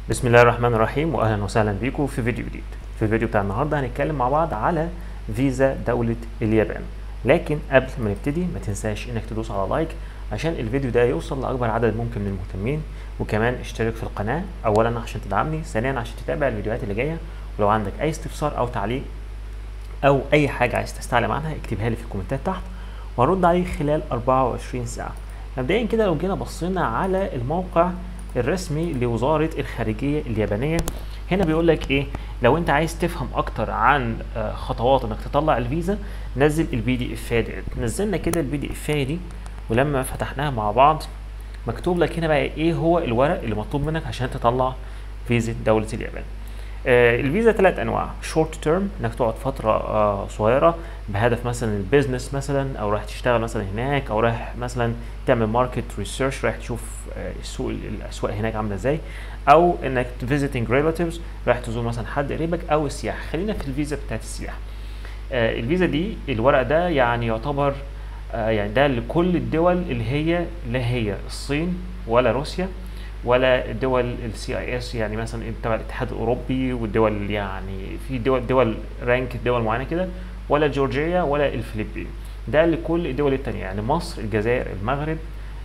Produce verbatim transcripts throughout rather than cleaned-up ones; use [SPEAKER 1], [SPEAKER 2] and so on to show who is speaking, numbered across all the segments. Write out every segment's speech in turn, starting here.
[SPEAKER 1] بسم الله الرحمن الرحيم، واهلا وسهلا بيكم في فيديو جديد. في الفيديو بتاع النهارده هنتكلم مع بعض على فيزا دولة اليابان. لكن قبل ما نبتدي ما تنساش انك تدوس على لايك عشان الفيديو ده يوصل لاكبر عدد ممكن من المهتمين، وكمان اشترك في القناة اولا عشان تدعمني، ثانيا عشان تتابع الفيديوهات اللي جاية. ولو عندك اي استفسار او تعليق او اي حاجة عايز تستعلم عنها اكتبها لي في الكومنتات تحت وهرد عليك خلال أربعة وعشرين ساعة. مبدئيا كده لو جينا بصينا على الموقع الرسمي لوزارة الخارجية اليابانية، هنا بيقول لك ايه؟ لو انت عايز تفهم اكتر عن خطوات انك تطلع الفيزا نزل البي دي اف دي. نزلنا كده البي دي اف دي، ولما فتحناها مع بعض مكتوب لك هنا بقى ايه هو الورق اللي مطلوب منك عشان تطلع فيزا دولة اليابان. آه الفيزا ثلاث انواع: شورت تيرم انك تقعد فتره آه صغيره بهدف مثلا البيزنس مثلا، او رايح تشتغل مثلا هناك، او رايح مثلا تعمل ماركت ريسيرش، رايح تشوف آه السوق الاسواق هناك عامله ازاي، او انك فيزيتنج ريلاتيفز رايح تزور مثلا حد قريبك، او السياحه. خلينا في الفيزا بتاعت السياحه. آه الفيزا دي الورق ده يعني يعتبر آه يعني ده لكل الدول اللي هي لا هي الصين ولا روسيا ولا الدول السي اي اس، يعني مثلا تبع الاتحاد الاوروبي، والدول يعني في دول دول رانك دول معينه كده، ولا جورجيا ولا الفلبين. ده لكل الدول التانية، يعني مصر، الجزائر، المغرب،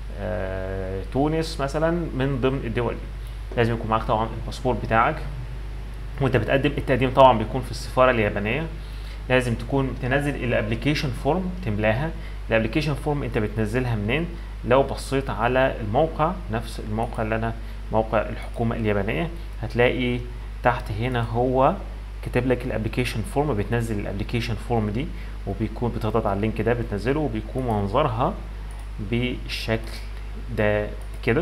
[SPEAKER 1] آه، تونس مثلا من ضمن الدول دي. لازم يكون معاك طبعا الباسبور بتاعك، وانت بتقدم التقديم طبعا بيكون في السفاره اليابانيه. لازم تكون تنزل الابلكيشن فورم تملاها. الابلكيشن فورم انت بتنزلها منين؟ لو بصيت على الموقع، نفس الموقع اللي انا موقع الحكومه اليابانيه، هتلاقي تحت هنا هو كاتب لك الابلكيشن فورم. بتنزل الابلكيشن فورم دي، وبيكون بتضغط على اللينك ده بتنزله، وبيكون منظرها بالشكل ده كده.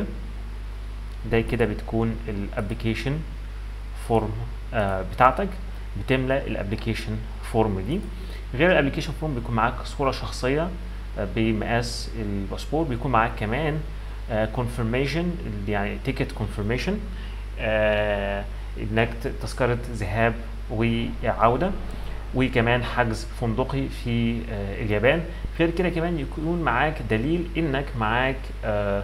[SPEAKER 1] ده كده بتكون الابلكيشن فورم آه بتاعتك. بتملى الابلكيشن فورم دي. غير الابلكيشن فورم بيكون معاك صوره شخصيه آه بمقاس الباسبور. بيكون معاك كمان كونفirmation آه يعني تيكت كونفirmation، آه انك تذكره ذهاب وعوده، وكمان حجز فندقي في آه اليابان. غير كده كمان يكون معاك دليل انك معاك آه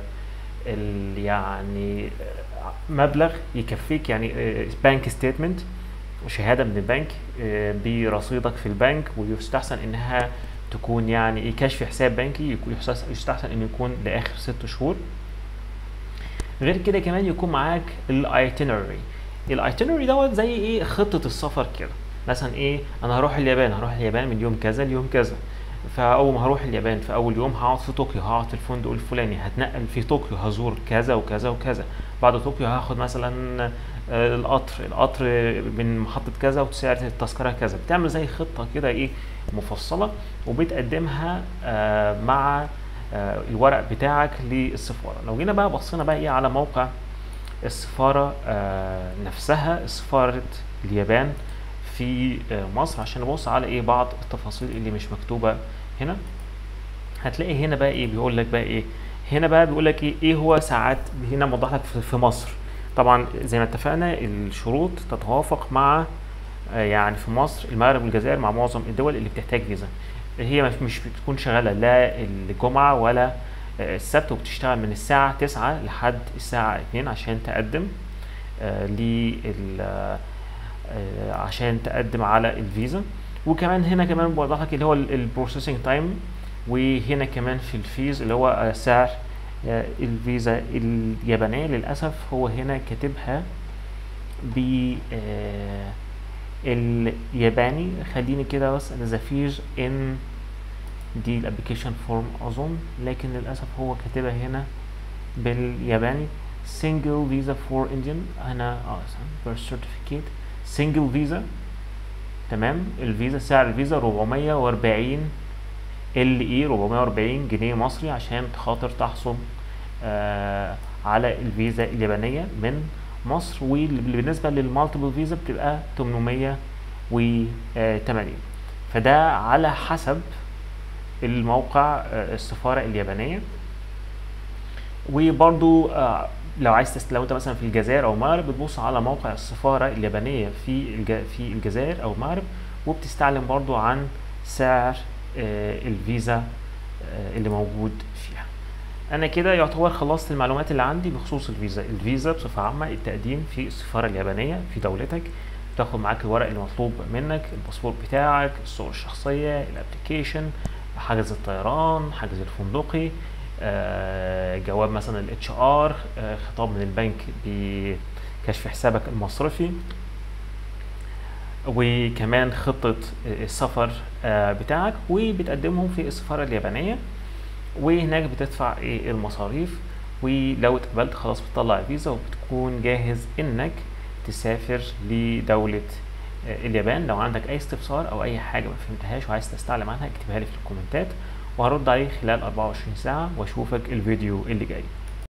[SPEAKER 1] يعني مبلغ يكفيك، يعني بانك ستيتمنت، شهاده من البنك برصيدك في البنك، ويستحسن انها تكون يعني كشف حساب بنكي، يستحسن انه يكون لاخر ست شهور. غير كده كمان يكون معاك الايتينري. الايتينري دوت زي ايه؟ خطه السفر كده. مثلا ايه؟ انا هروح اليابان هروح اليابان من يوم كذا ليوم كذا. فاول ما هروح اليابان في اول يوم هقعد في طوكيو، هقعد في الفندق الفلاني، هتنقل في طوكيو، هزور كذا وكذا وكذا. بعد طوكيو هاخد مثلا القطر القطر من محطه كذا وسعر التذكره كذا. بتعمل زي خطه كده ايه مفصله، وبتقدمها آه مع آه الورق بتاعك للسفاره. لو جينا بقى بصينا بقى ايه على موقع السفاره آه نفسها، سفاره اليابان في مصر، عشان نبص على ايه بعض التفاصيل اللي مش مكتوبه هنا. هتلاقي هنا بقى ايه بيقول لك بقى ايه هنا بقى بيقول لك ايه ايه هو ساعات. هنا موضح لك في مصر طبعا زي ما اتفقنا الشروط تتوافق مع يعني في مصر، المغرب والجزائر، مع معظم الدول اللي بتحتاج فيزا. هي مش بتكون شغاله لا الجمعه ولا السبت، وبتشتغل من الساعه تسعة لحد الساعه اتنين عشان تقدم آه لل عشان تقدم على الفيزا. وكمان هنا كمان بوضح لك اللي هو البروسيسنج تايم، وهنا كمان في الفيز اللي هو سعر الفيزا اليابانيه. للاسف هو هنا كاتبها ب الياباني. خليني كده بس ذا فيز ان دي الابلكيشن فورم اظن، لكن للاسف هو كاتبها هنا بالياباني. single visa for Indian. هنا اه birth certificate سنجل فيزا. تمام. الفيزا سعر الفيزا أربعمية وأربعين ال اي أربعمية وأربعين جنيه مصري عشان خاطر تحصل آه على الفيزا اليابانيه من مصر. وبالنسبه للمالتيبل فيزا بتبقى تمنمية وتمانين. فده على حسب الموقع آه السفاره اليابانيه. وبرضو آه لو عايز تست... لو انت مثلا في الجزائر او المغرب بتبص على موقع السفاره اليابانيه في الج... في الجزائر او المغرب، وبتستعلم برضو عن سعر آه الفيزا آه اللي موجود فيها. انا كده يعتبر خلصت المعلومات اللي عندي بخصوص الفيزا. الفيزا بصفه عامه التقديم في السفاره اليابانيه في دولتك، تاخد معاك الورق اللي مطلوب منك، الباسبور بتاعك، الصور الشخصيه، الابلكيشن، حجز الطيران، حجز الفندقي، آه، جواب مثلا الاتش ار، آه، خطاب من البنك بكشف حسابك المصرفي، وكمان خطة السفر آه، بتاعك، وبتقدمهم في السفارة اليابانية، وهناك بتدفع ايه المصاريف، ولو اتقبلت خلاص بتطلع الفيزا وبتكون جاهز انك تسافر لدولة آه، اليابان. لو عندك اي استفسار او اي حاجة ما فهمتهاش وعايز تستعلم عنها اكتبها لي في الكومنتات، وهرد عليك خلال أربعة وعشرين ساعة، واشوفك الفيديو اللي جاي.